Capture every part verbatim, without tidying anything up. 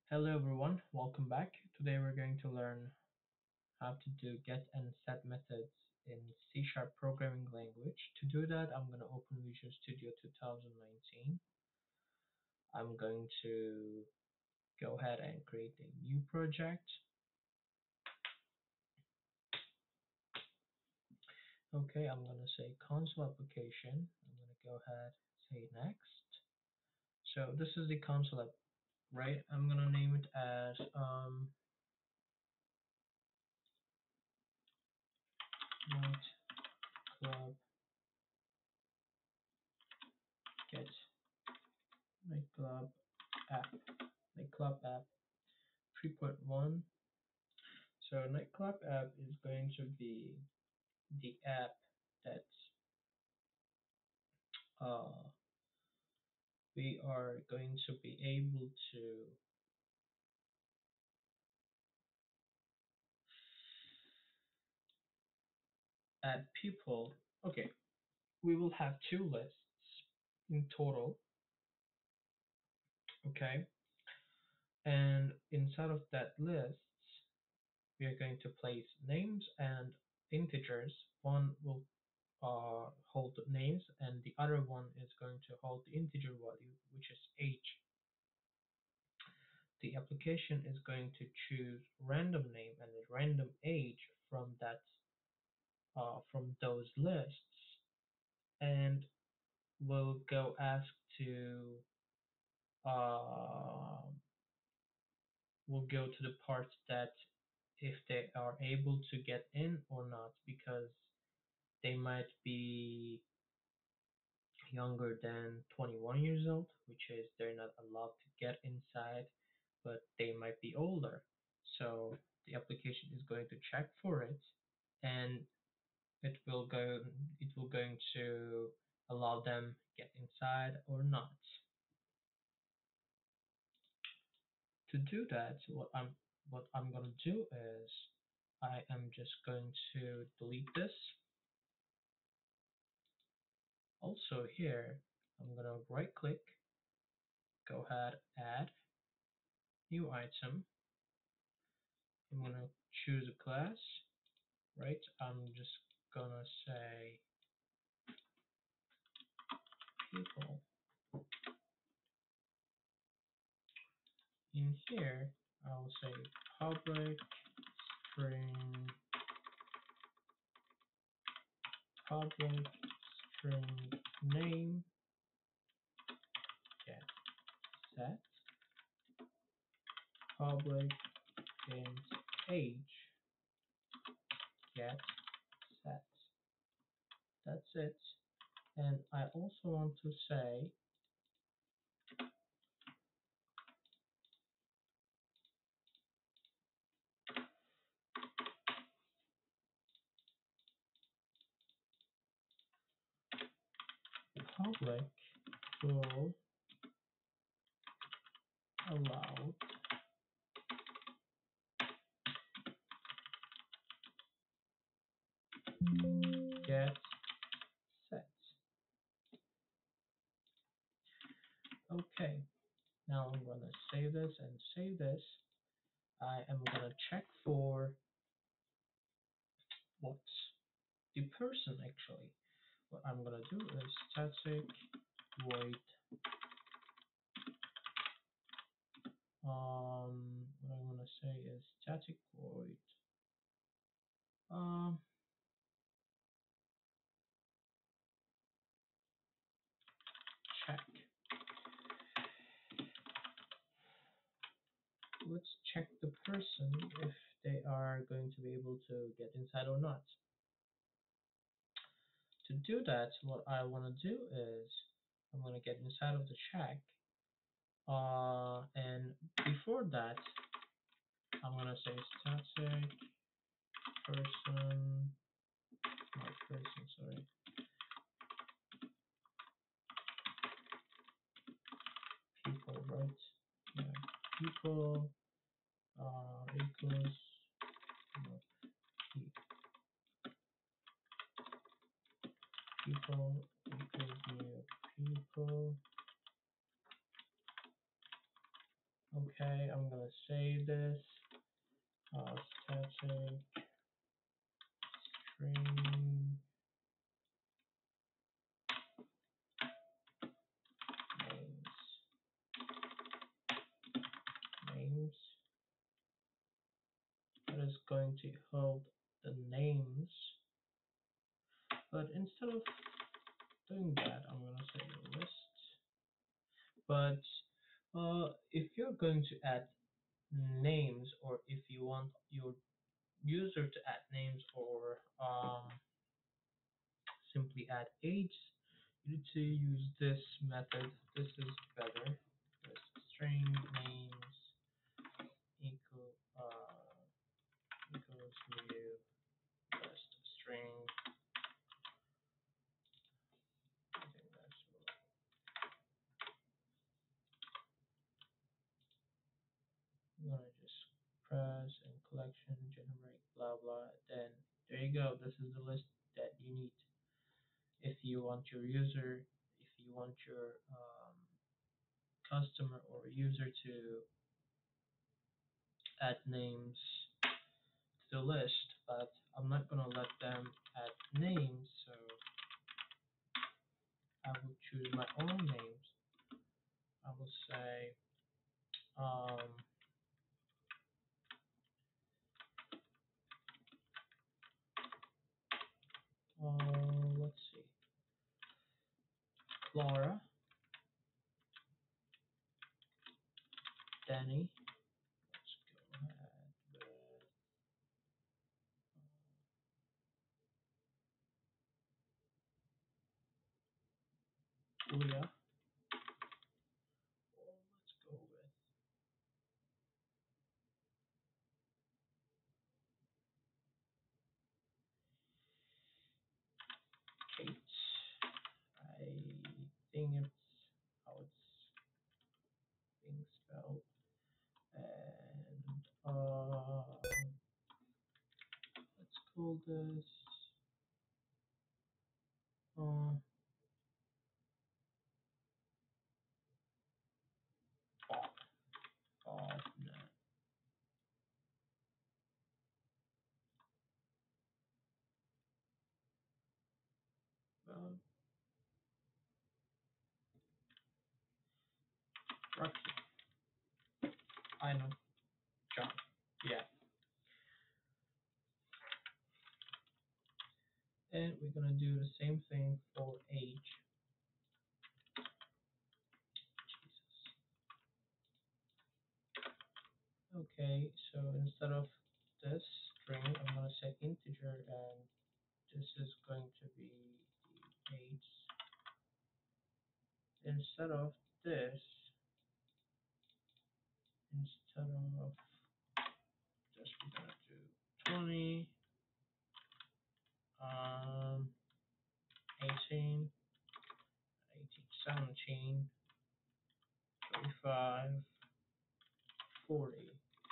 Hello everyone, welcome back. Today we're going to learn how to do get and set methods in C Sharp programming language. To do that, I'm going to open Visual Studio two thousand nineteen. I'm going to go ahead and create a new project. Okay, I'm going to say console application. I'm going to go ahead, say next. So this is the console app, right? I'm going to name it as um, nightclub get nightclub app. Nightclub app three point one. So Nightclub app is going to be the app that uh, we are going to be able to add people. Okay, we will have two lists in total. Okay, and inside of that list, we are going to place names and integers. One will uh, hold names, and the other one is going to hold the integer value, which is age. The application is going to choose random name and a random age from that uh, from those lists, and will go ask to uh, will go to the parts that if they are able to get in or not, because they might be younger than twenty-one years old, which is they're not allowed to get inside, but they might be older. So the application is going to check for it, and it will go it will going to allow them get inside or not. To do that, what I'm what I'm gonna do is I am just going to delete this. Also here, I'm gonna right click, go ahead, add new item. I'm gonna choose a class, right? I'm just gonna say people. In here, I'll say public string public string name get set public int age get set. That's it. And I also want to say public will allow get set. Okay, now I'm gonna save this and save this. I am gonna check for what's the person actually. What I'm gonna do is static void um what I want to say is static void um check. Let's check the person if they are going to be able to get inside or not. To do that, what I want to do is I'm going to get inside of the check, uh and before that I'm going to say static person not person sorry people, right? Yeah, people uh equals no, people equals new people. Okay, I'm gonna save this. Uh, static string names names that is going to hold the names, but instead of doing that, I'm gonna say list. But uh, if you're going to add names, or if you want your user to add names, or um, simply add age, you need to use this method. This is better. This string names equal uh, equals new list string. I think that's what I'm gonna just press and collection generate blah blah. Then there you go. This is the list that you need. If you want your user, if you want your um, customer or user to add names to the list, but I'm not gonna let them add names, so I will choose my own names. I will say, um, uh, let's see, Clara, Danny. Let's go ahead with Leah. Or let's go with Kate. I think it's how it's being spelled. And uh, let's call this uh, Bob. Bob. No. Well, Rocky. I know. John. Yeah. And we're gonna do the same thing for age. Jesus. Okay, so instead of this string, I'm gonna say integer, and this is going to be the age. Instead of this, instead of this, we're gonna do twenty, um, eighteen, eighteen, seventeen, thirty-five, forty.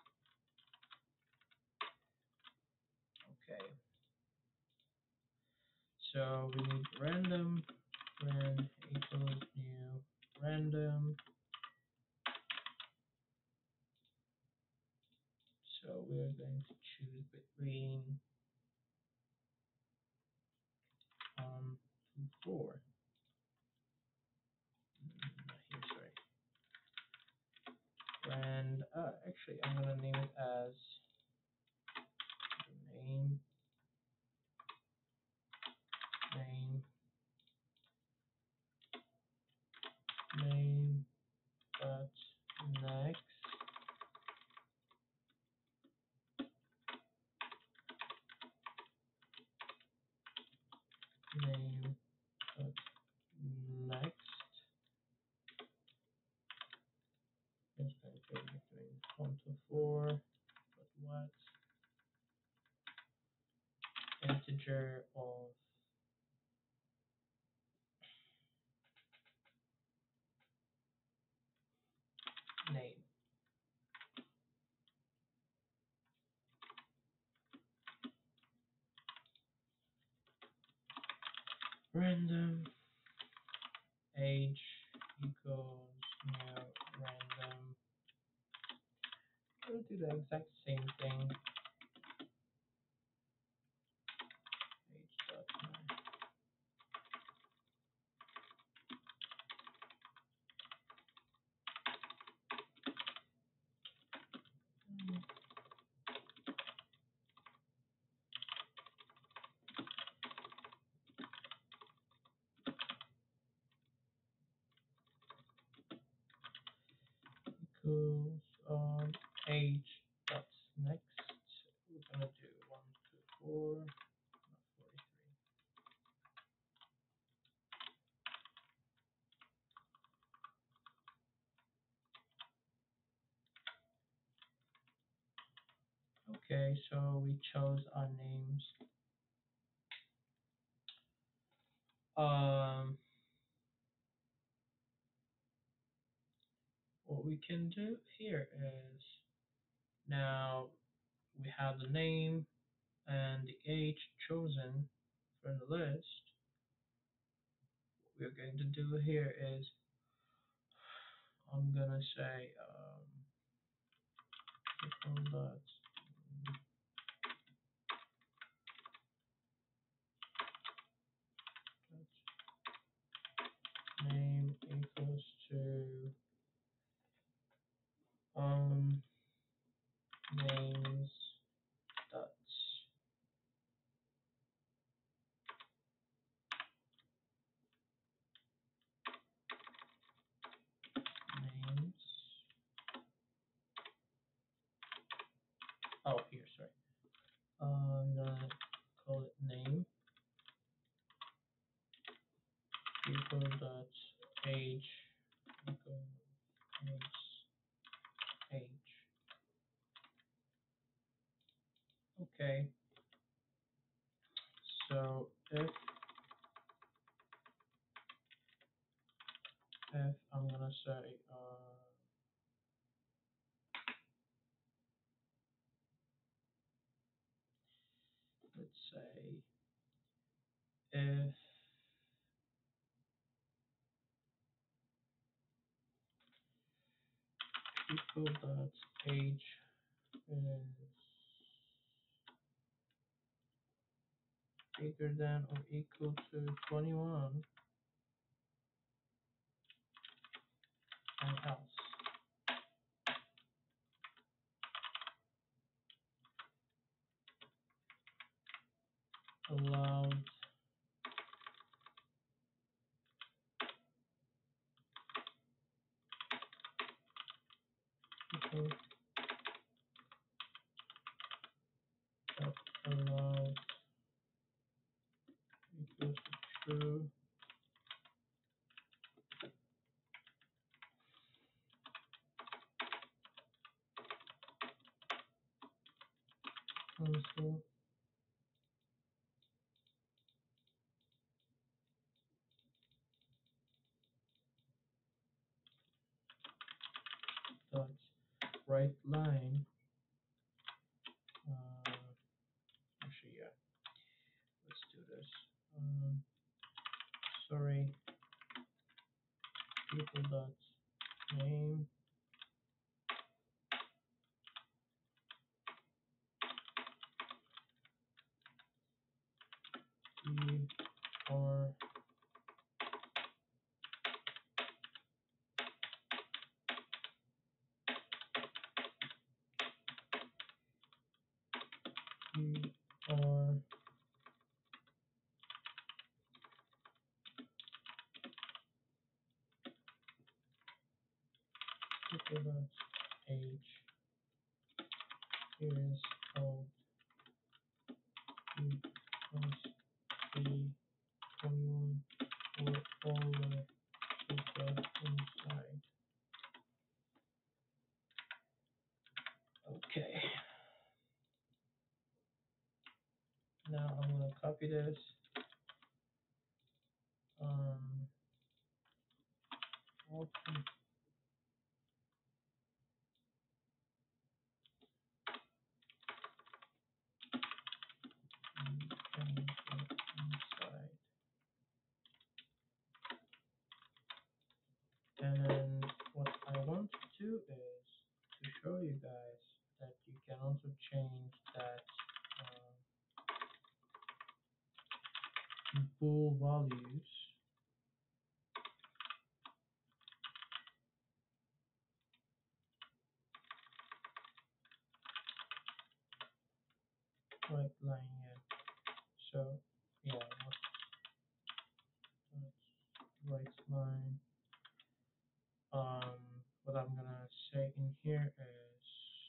Okay. So we need random, rand equals new random. So we're going to choose between um two, four. Mm, here, sorry. And uh, actually, I'm gonna name it as name, name, name, dot next, name, dot next. It's going to be between one to four, but what? Integer of name. Random age equals new random gonna do the exact same thing. Age dot name. Equals um age dot next. We're gonna do one two four, not forty-three. Okay, so we chose our names. Um, what we can do here is now we have the name and the age chosen from the list. What we're going to do here is I'm gonna say um, equal dot dot name equals to um names dot names. Oh, here, sorry. Uh, I'm gonna call it name equal dot age equals age. Okay. So if if I'm gonna say uh let's say if equal dot age is bigger than or equal to twenty-one and else allowed equal dot allowed equals to true. Console dot right line. Uh, actually, yeah. Let's do this. Um, sorry. Equal dot name e or e or equal dot age is called e must be twenty-one or older to get inside. Okay. Now I'm gonna copy this. Um, open and get inside. And what I want to do is to show you guys can also change that uh, bool values. Right line, yeah. So yeah, what's that right line? Um, what I'm gonna say in here is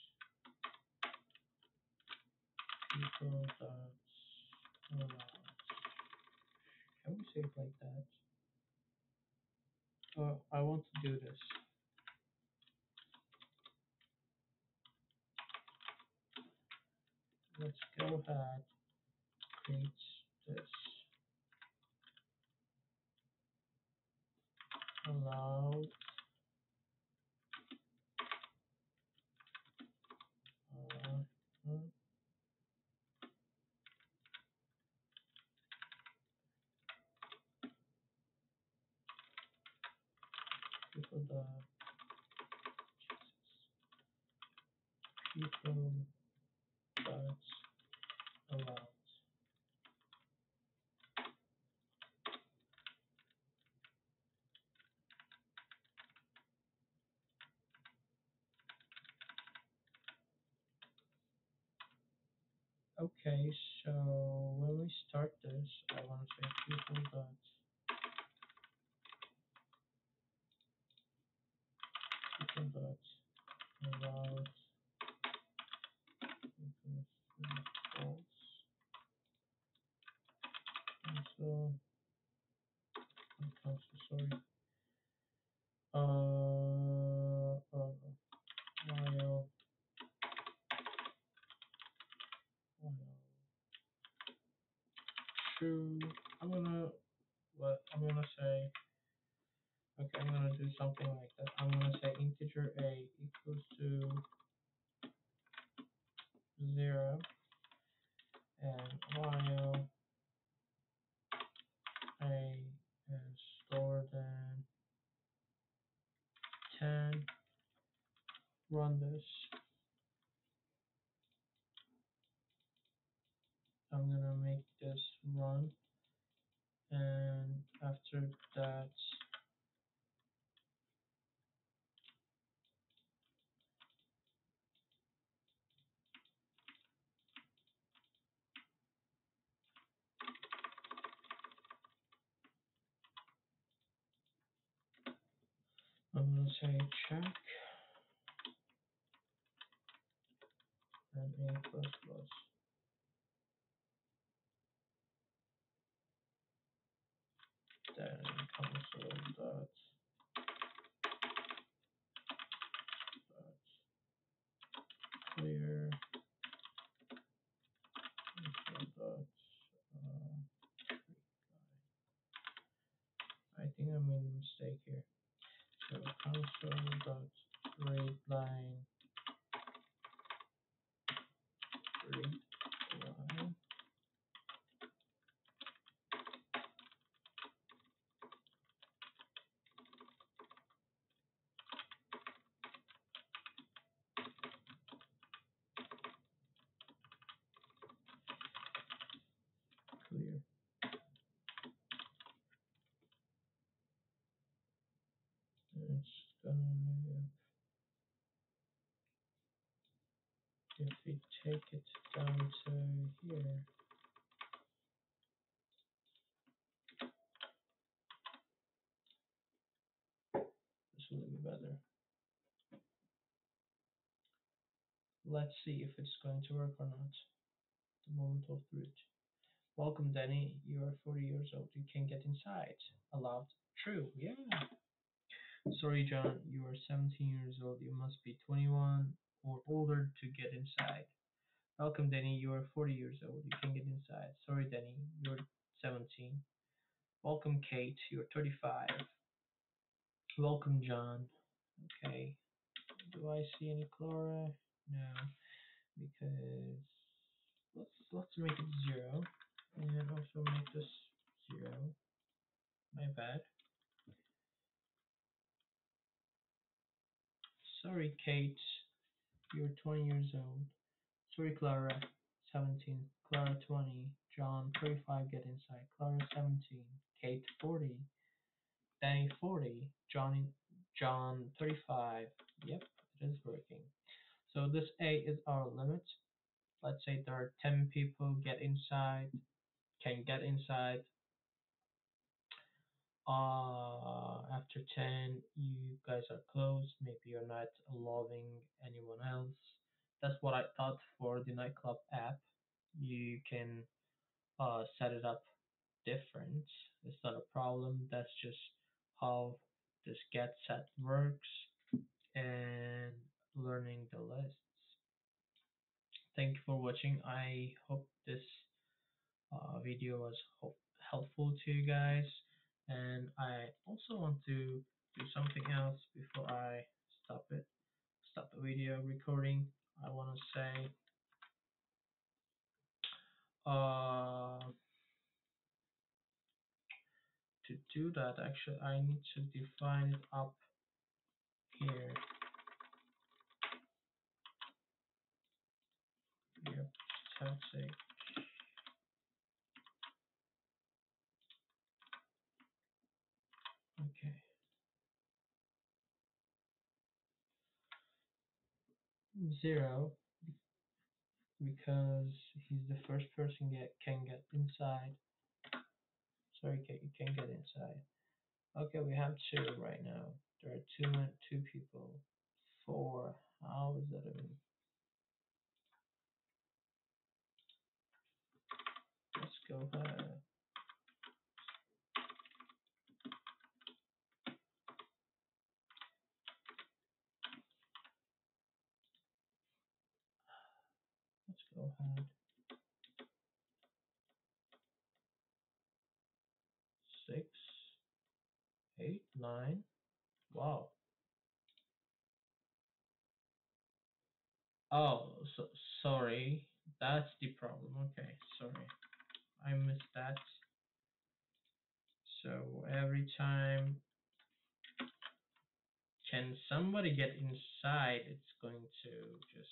people that allow. Can we say it like that? Uh, I want to do this. Let's go ahead, create this. Allow uh, uh, people that people that allowed. Okay, so when we start this, I want to say people that people that allowed equals false. And so, I'm so sorry. Uh, uh, while while true, I'm gonna what I'm gonna say. Okay, I'm gonna do something like that. I'm gonna say integer a equals to zero, and while a is stored in ten, run this. I'm gonna make this run, and after that, I'm gonna say check and a plus plus. Then console dot dot clear console dot uh, I think I made a mistake here. So console dot read line read line clear. It's gonna if we take it down to here, this will be better. Let's see if it's going to work or not. The moment of truth. Welcome, Danny. You are forty years old. You can get inside. Allowed. True. Yeah. Sorry, John. You are seventeen years old. You must be twenty-one or older to get inside. Welcome, Danny. You are forty years old. You can get inside. Sorry, Danny. You're seventeen. Welcome, Kate. You're thirty-five. Welcome, John. Okay. Do I see any Clara? No, because let's let's make it zero, and also make this zero. My bad. Sorry, Kate. You're twenty years old. Sorry, Clara, seventeen. Clara, twenty. John, thirty-five, get inside. Clara, seventeen. Kate, forty. Danny, forty. Johnny, John, thirty-five. Yep, it is working. So this A is our limit. Let's say there are ten people get inside, can get inside. Uh, after ten, you guys are close. Maybe you're not loving anyone else. That's what I thought for the nightclub app. You can uh, set it up different. It's not a problem. That's just how this get set works and learning the lists. Thank you for watching. I hope this uh, video was ho- helpful to you guys. And I also want to do something else before I stop it, stop the video recording. I want to say, uh, to do that, actually, I need to define it up here. Yep, static. Okay. Zero, because he's the first person get can get inside. Sorry, can, you can get inside. Okay, we have two right now. There are two two people. Four. How is that even? Let's go ahead. Let's go ahead. Six, eight, nine. Wow. Oh, so sorry. That's the problem. Okay, sorry. I missed that. So every time can somebody get inside, it's going to just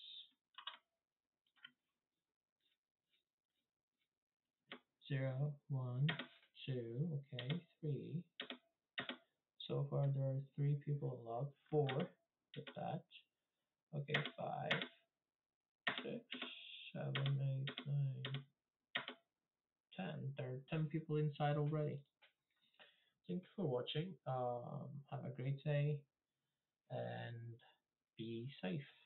zero, one, two, okay, three. So far there are three people allowed. Four, with that. Okay, five, six, seven, eight, nine, ten. There are ten people inside already. Thank you for watching. Um, have a great day and be safe.